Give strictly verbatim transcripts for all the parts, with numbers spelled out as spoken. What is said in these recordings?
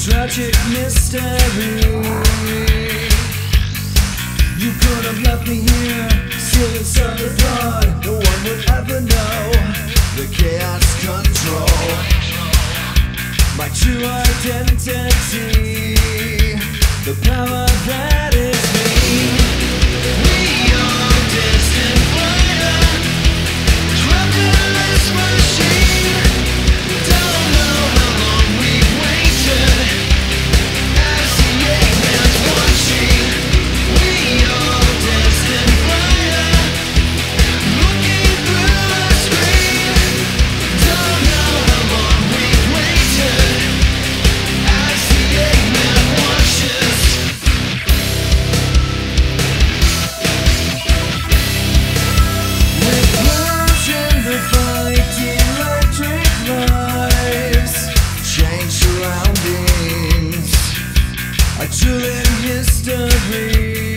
tragic mystery. You could have left me here, still inside the blood. No one would ever know the chaos control. My true identity, the power that is me. We are destined fire, trapped in this machine. Don't know how long we've waited, as the Eggman's watching. We are destined fire, looking through the screen. Don't know how long we've waited, as the Eggman watches. With words in the fight, electric lives, change surroundings, a chilling history.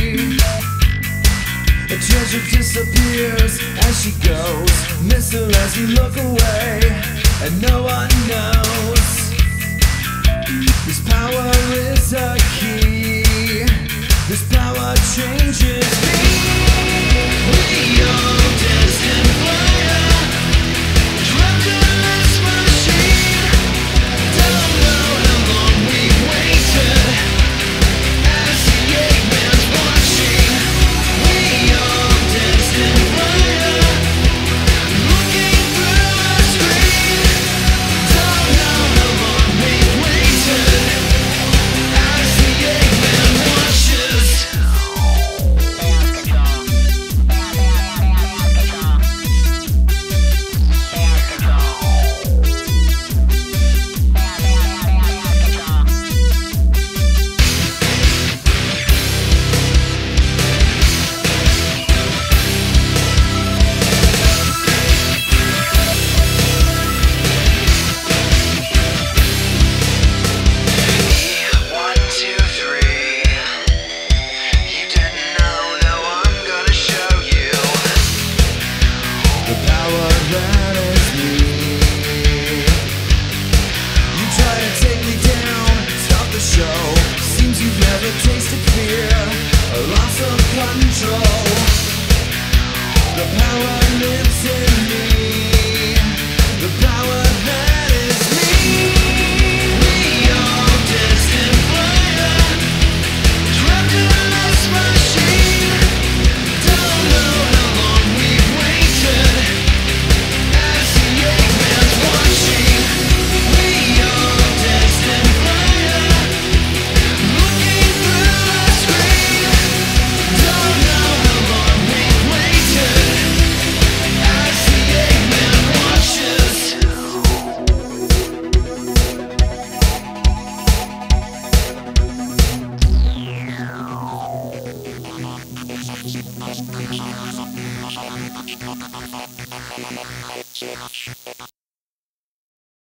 A treasure disappears as she goes, miss her as we look away, and no one knows. This power is a key, this power changes me. We are destined fire, trapped in this machine. Don't know how long we've waited, as the Eggman's watching. We are destined fire, looking through the screen. Don't know how long we've waited, as the Eggman watches. Tasted fear, a loss of control. The power lives in me, the power that is me. We are destined fire, trapped in this machine. Don't know how long we've waited, as the Eggman's watching. We are destined fire, looking through the screen. Don't know how long we've waited, as the Eggman watches.